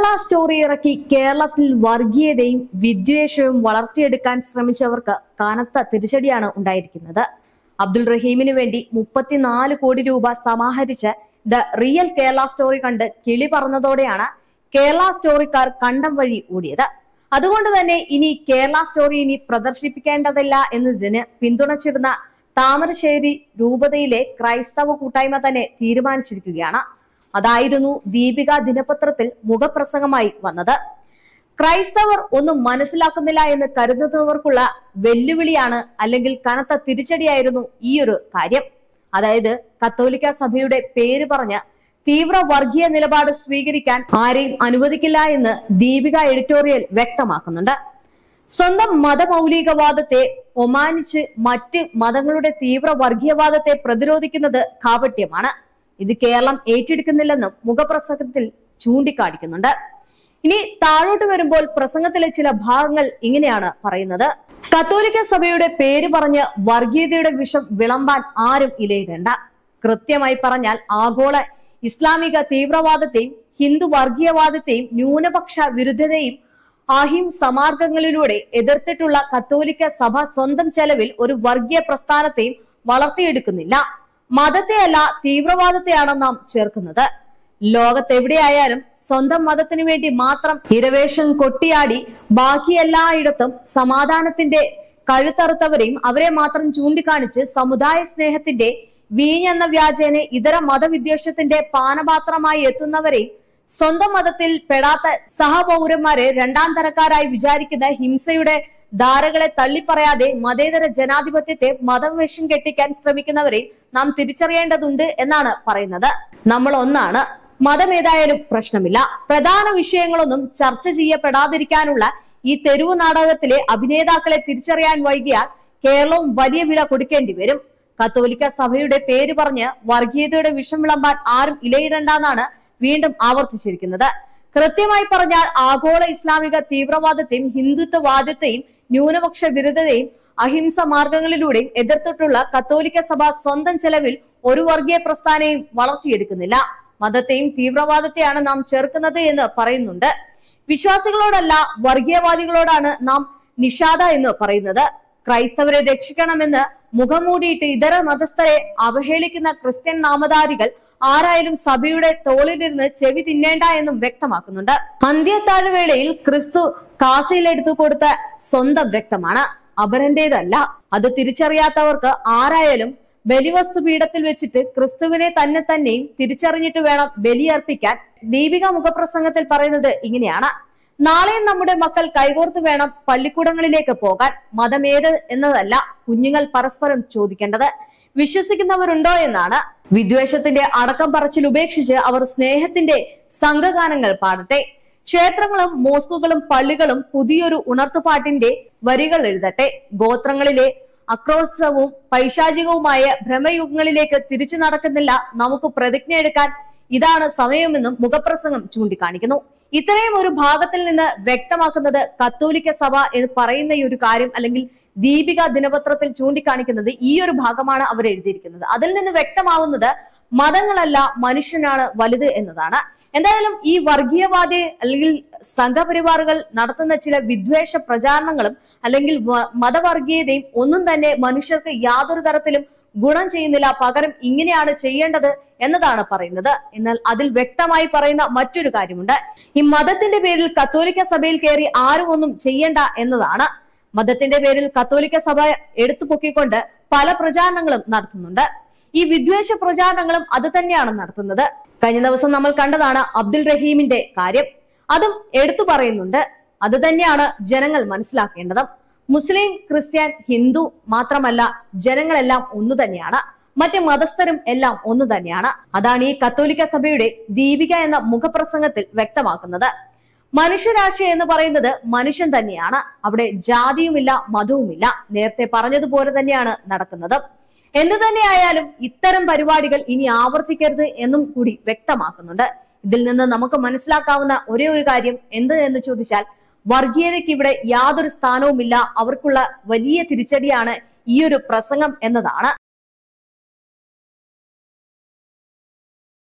Kerala story ഇറക്കി കേരളത്തിൽ വർഗീയതയും വിദ്വേഷവും വളർത്തിയെടുക്കാൻ ശ്രമിച്ചവർക്ക് കനത്ത തിരിച്ചടിയാണ് ഉണ്ടായിരിക്കുന്നത്. അബ്ദുൾ റഹീമിന് വേണ്ടി 34 കോടി രൂപ സമാഹരിച്ച് ദ റിയൽ കേരള സ്റ്റോറി കണ്ട് കിളി പറഞ്ഞതോടെയാണ് കേരള സ്റ്റോറിക്കാർ കണ്ടം വഴി ഓടിയത്. അതുകൊണ്ട് തന്നെ ഇനി കേരള സ്റ്റോറി ഇനി പ്രദർശിപ്പിക്കേണ്ടതില്ല എന്നതിന് പിന്തുണച്ചിരുന്ന താമരശ്ശേരി രൂപതയിലെ ക്രൈസ്തവ കൂട്ടായ്മ തന്നെ തീരുമാനിച്ചിരിക്കുകയാണ്. അതായിരുന്നു ദീപിക ദിനപത്രത്തിൽ മുഖപ്രസംഗമായി വന്നത്. ക്രൈസ്തവർ ഒന്നും മനസ്സിലാക്കുന്നില്ല എന്ന് കരുതുന്നവർക്കുള്ള വെല്ലുവിളിയാണ്, അല്ലെങ്കിൽ കനത്ത തിരിച്ചടിയായിരുന്നു ഈ ഒരു കാര്യം. അതായത് കത്തോലിക്ക സഭയുടെ പേര് പറഞ്ഞ് തീവ്ര വർഗീയ നിലപാട് സ്വീകരിക്കാൻ ആരെയും അനുവദിക്കില്ല എന്ന് ദീപിക എഡിറ്റോറിയൽ വ്യക്തമാക്കുന്നുണ്ട്. സ്വന്തം മതമൗലികവാദത്തെ ഒമാനിച്ച് മറ്റ് മതങ്ങളുടെ തീവ്ര വർഗീയവാദത്തെ പ്രതിരോധിക്കുന്നത് കാപട്യമാണ്. ഇത് കേരളം ഏറ്റെടുക്കുന്നില്ലെന്നും മുഖപ്രസംഗത്തിൽ ചൂണ്ടിക്കാണിക്കുന്നുണ്ട്. ഇനി താഴോട്ട് വരുമ്പോൾ പ്രസംഗത്തിലെ ചില ഭാഗങ്ങൾ ഇങ്ങനെയാണ് പറയുന്നത്. കത്തോലിക്ക സഭയുടെ പേര് പറഞ്ഞ് വർഗീയതയുടെ വിഷം വിളമ്പാൻ ആരും ഇലയിടേണ്ട. കൃത്യമായി പറഞ്ഞാൽ ആഗോള ഇസ്ലാമിക തീവ്രവാദത്തെയും ഹിന്ദു വർഗീയവാദത്തെയും ന്യൂനപക്ഷ വിരുദ്ധതയും അഹിംസമാർഗങ്ങളിലൂടെ എതിർത്തിട്ടുള്ള കത്തോലിക്ക സഭ സ്വന്തം ചെലവിൽ ഒരു വർഗീയ പ്രസ്ഥാനത്തെയും വളർത്തിയെടുക്കുന്നില്ല. മതത്തെയല്ല, തീവ്രവാദത്തെയാണ് നാം ചേർക്കുന്നത്. ലോകത്തെവിടെയായാലും സ്വന്തം മതത്തിനു വേണ്ടി മാത്രം ഇരവേഷൻ കൊട്ടിയാടി ബാക്കി എല്ലായിടത്തും സമാധാനത്തിന്റെ കഴുത്തറുത്തവരെയും അവരെ മാത്രം ചൂണ്ടിക്കാണിച്ച് സമുദായ സ്നേഹത്തിന്റെ വീഞ്ഞെന്ന വ്യാജേന ഇതര മതവിദ്വേഷത്തിന്റെ പാനപാത്രമായി എത്തുന്നവരെയും സ്വന്തം മതത്തിൽ പെടാത്ത സഹപൗരന്മാരെ രണ്ടാം തരക്കാരായി വിചാരിക്കുന്ന ഹിംസയുടെ ധാരകളെ തള്ളിപ്പറയാതെ മതേതര ജനാധിപത്യത്തെ മതവേഷം കെട്ടിക്കാൻ ശ്രമിക്കുന്നവരെ നാം തിരിച്ചറിയേണ്ടതുണ്ട് എന്നാണ് പറയുന്നത്. നമ്മൾ ഒന്നാണ്, മതം ഏതായാലും പ്രശ്നമില്ല. പ്രധാന വിഷയങ്ങളൊന്നും ചർച്ച ചെയ്യപ്പെടാതിരിക്കാനുള്ള ഈ തെരുവു നാടകത്തിലെ അഭിനേതാക്കളെ തിരിച്ചറിയാൻ വൈകിയാൽ കേരളവും വലിയ വില കൊടുക്കേണ്ടി വരും. കത്തോലിക്ക സഭയുടെ പേര് പറഞ്ഞ് വർഗീയതയുടെ വിഷം വിളമ്പാൻ ആരും ഇലയിടണ്ടെന്നാണ് വീണ്ടും ആവർത്തിച്ചിരിക്കുന്നത്. കൃത്യമായി പറഞ്ഞാൽ ആഗോള ഇസ്ലാമിക തീവ്രവാദത്തെയും ഹിന്ദുത്വവാദത്തെയും ന്യൂനപക്ഷ വിരുദ്ധതയും അഹിംസ മാർഗങ്ങളിലൂടെയും എതിർത്തിട്ടുള്ള കത്തോലിക്ക സഭ സ്വന്തം ചെലവിൽ ഒരു വർഗീയ പ്രസ്ഥാനവും വളർത്തിയെടുക്കുന്നില്ല. മതത്തെയും തീവ്രവാദത്തെയാണ് നാം ചേർക്കുന്നത് എന്ന് പറയുന്നുണ്ട്. വിശ്വാസികളോടല്ല, വർഗീയവാദികളോടാണ് നാം നിഷാദ എന്ന് പറയുന്നത്. ക്രൈസ്തവരെ രക്ഷിക്കണമെന്ന് മുഖംമൂടിയിട്ട് ഇതര മതസ്ഥരെ അവഹേളിക്കുന്ന ക്രിസ്ത്യൻ നാമധാരികൾ ആരായാലും സഭയുടെ തോളിലിരുന്ന് ചെവി തിന്നേണ്ട എന്നും വ്യക്തമാക്കുന്നുണ്ട്. അന്ത്യത്താഴ്വേളയിൽ ക്രിസ്തു കാസയിലെടുത്തു കൊടുത്ത സ്വന്തം രക്തമാണ്, അപരന്റേതല്ല. അത് തിരിച്ചറിയാത്തവർക്ക് ആരായാലും ബലിവസ്തു പീഠത്തിൽ വെച്ചിട്ട് ക്രിസ്തുവിനെ തന്നെയും തിരിച്ചറിഞ്ഞിട്ട് വേണം ബലിയർപ്പിക്കാൻ. ദീപിക മുഖപ്രസംഗത്തിൽ പറയുന്നത് ഇങ്ങനെയാണ്: നാളെയും നമ്മുടെ മക്കൾ കൈകോർത്ത് വേണം പള്ളിക്കൂടങ്ങളിലേക്ക് പോകാൻ. മതമേത് എന്നതല്ല കുഞ്ഞുങ്ങൾ പരസ്പരം ചോദിക്കേണ്ടത്, വിശ്വസിക്കുന്നവരുണ്ടോ എന്നാണ്. വിദ്വേഷത്തിന്റെ അടക്കം പറച്ചിൽ ഉപേക്ഷിച്ച് അവർ സ്നേഹത്തിന്റെ സംഘഗാനങ്ങൾ പാടട്ടെ. ക്ഷേത്രങ്ങളും മോസ്കുകളും പള്ളികളും പുതിയൊരു ഉണർത്തുപാട്ടിന്റെ വരികൾ എഴുതട്ടെ. ഗോത്രങ്ങളിലെ അക്രോത്സവവും പൈശാചികവുമായ ഭ്രമയുഗങ്ങളിലേക്ക് തിരിച്ചു നടക്കുന്നില്ല. നമുക്ക് പ്രതിജ്ഞ എടുക്കാൻ ഇതാണ് സമയമെന്നും മുഖപ്രസംഗം ചൂണ്ടിക്കാണിക്കുന്നു. ഇത്രയും ഒരു ഭാഗത്തിൽ നിന്ന് വ്യക്തമാക്കുന്നത് കത്തോലിക്ക സഭ എന്ന് പറയുന്ന ഈ ഒരു കാര്യം, അല്ലെങ്കിൽ ദീപിക ദിനപത്രത്തിൽ ചൂണ്ടിക്കാണിക്കുന്നത് ഈ ഒരു ഭാഗമാണ് അവർ എഴുതിയിരിക്കുന്നത്. അതിൽ നിന്ന് വ്യക്തമാവുന്നത് മതങ്ങളല്ല, മനുഷ്യനാണ് വലുത് എന്നതാണ്. എന്തായാലും ഈ വർഗീയവാദി അല്ലെങ്കിൽ സംഘപരിവാറുകൾ നടത്തുന്ന ചില വിദ്വേഷ പ്രചാരണങ്ങളും അല്ലെങ്കിൽ മതവർഗീയതയും ഒന്നും തന്നെ മനുഷ്യർക്ക് യാതൊരു തരത്തിലും ഗുണം ചെയ്യുന്നില്ല. പകരം ഇങ്ങനെയാണ് ചെയ്യേണ്ടത് എന്നതാണ് പറയുന്നത്. എന്നാൽ അതിൽ വ്യക്തമായി പറയുന്ന മറ്റൊരു കാര്യമുണ്ട്. ഈ മതത്തിന്റെ പേരിൽ കത്തോലിക്ക സഭയിൽ കയറി ആരും ഒന്നും ചെയ്യേണ്ട എന്നതാണ്. മതത്തിന്റെ പേരിൽ കത്തോലിക്ക സഭ എടുത്തു പൊക്കിക്കൊണ്ട് പല പ്രചാരണങ്ങളും നടത്തുന്നുണ്ട്. ഈ വിദ്വേഷ പ്രചാരണങ്ങളും അത് തന്നെയാണ് നടത്തുന്നത്. കഴിഞ്ഞ ദിവസം നമ്മൾ കണ്ടതാണ് അബ്ദുൾ റഹീമിന്റെ കാര്യം. അതും എടുത്തു പറയുന്നുണ്ട്. അത് തന്നെയാണ് ജനങ്ങൾ മനസ്സിലാക്കേണ്ടത്. മുസ്ലിം, ക്രിസ്ത്യൻ, ഹിന്ദു മാത്രമല്ല, ജനങ്ങളെല്ലാം ഒന്നു തന്നെയാണ്. മറ്റ് മതസ്ഥരും എല്ലാം ഒന്നു തന്നെയാണ്. അതാണ് ഈ കത്തോലിക്ക സഭയുടെ ദീപിക എന്ന മുഖപ്രസംഗത്തിൽ വ്യക്തമാക്കുന്നത്. മനുഷ്യരാശി എന്ന് പറയുന്നത് മനുഷ്യൻ തന്നെയാണ്. അവിടെ ജാതിയുമില്ല, മതവുമില്ല. നേരത്തെ പറഞ്ഞതുപോലെ തന്നെയാണ് നടക്കുന്നത്. എന്തു തന്നെയായാലും ഇത്തരം പരിപാടികൾ ഇനി ആവർത്തിക്കരുത് എന്നും കൂടി വ്യക്തമാക്കുന്നുണ്ട്. ഇതിൽ നിന്ന് നമുക്ക് മനസ്സിലാക്കാവുന്ന ഒരേ ഒരു കാര്യം എന്ത് എന്ന് ചോദിച്ചാൽ, വർഗീയതയ്ക്ക് ഇവിടെ യാതൊരു സ്ഥാനവുമില്ല. അവർക്കുള്ള വലിയ തിരിച്ചടിയാണ് ഈ ഒരു പ്രസംഗം എന്നതാണ്.